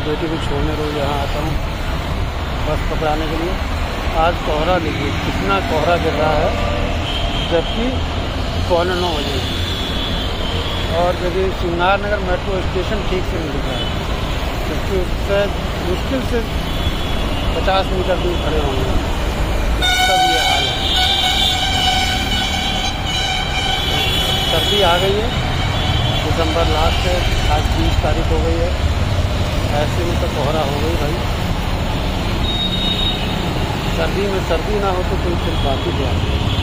बेटी को छोड़ने रोज यहाँ आता हूँ बस पकड़ाने के लिए। आज कोहरा देखिए कितना कोहरा गिर रहा है, जबकि 8:45 बजे और जबकि श्रृंगार नगर मेट्रो स्टेशन ठीक से नहीं दिख रहा है, जबकि उससे मुश्किल से 50 मीटर दूर खड़े होंगे। सब ये हाल है। सर्दी आ गई है, दिसंबर लास्ट है, आज 20 तारीख हो गई है। ऐसे में तो कोहरा हो गई भाई। सर्दी में सर्दी ना हो तो कोई फिर बात ही क्या है।